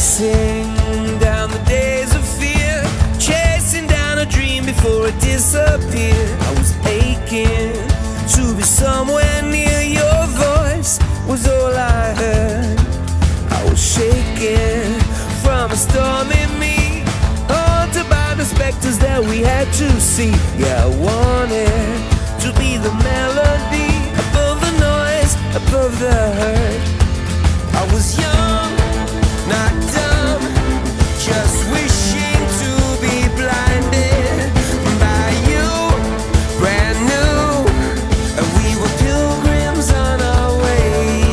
Chasing down the days of fear, chasing down a dream before it disappeared. I was aching to be somewhere near. Your voice was all I heard. I was shaking from a storm in me, haunted by the specters that we had to see. Yeah, I wanted to be the melody above the noise, above the hurt. I was young, not dumb, just wishing to be blinded by you, brand new, and we were pilgrims on our way.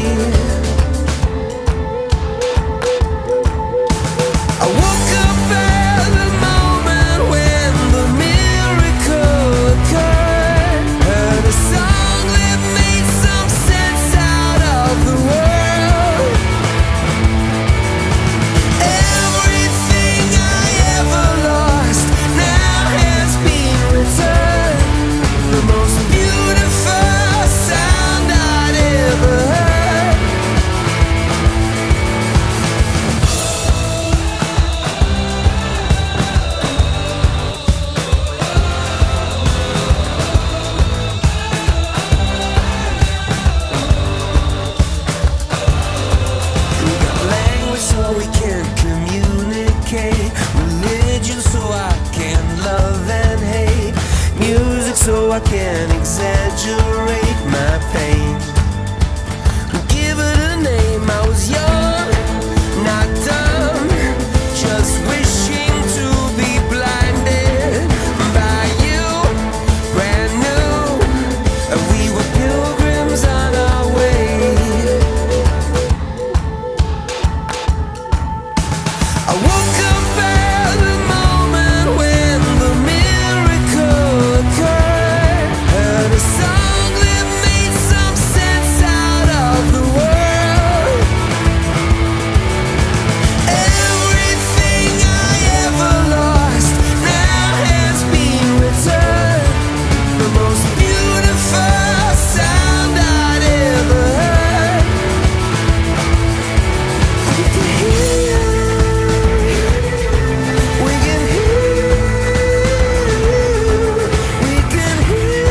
I woke up at the moment when the miracle occurred. Heard a song that made some sense out of the world. Everything I ever lost now has been returned. The most beautiful sound I'd ever heard. We got language so we can communicate, religion so I can love and hate, music so I can exaggerate my pain. Give it a name. I was young, not dumb, just wishing to be blinded by you, brand new, and we were pilgrims on our way. I woke up at the moment when the miracle occurred. Heard a song that made some sense out of the world. Everything I ever lost now has been returned. The most beautiful sound I'd ever heard. We can hear you. We can hear you. We can hear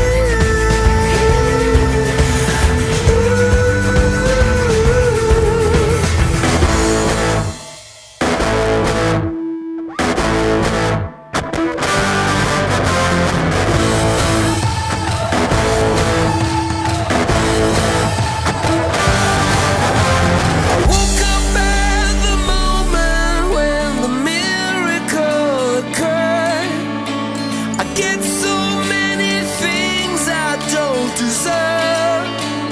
I woke up at the moment when the miracle occurred. I get so many things I don't deserve.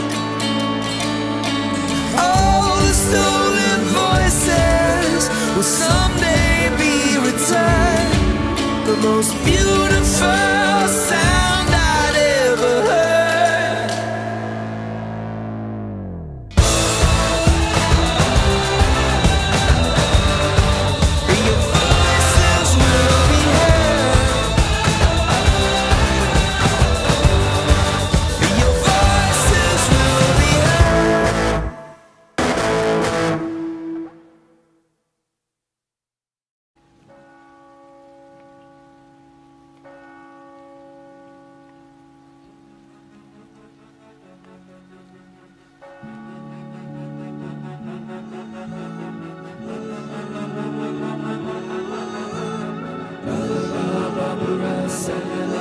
All the stolen voices will someday be returned. The most beautiful sound I'd ever heard. Your voices will be heard. Your voices will be heard. Barbara sang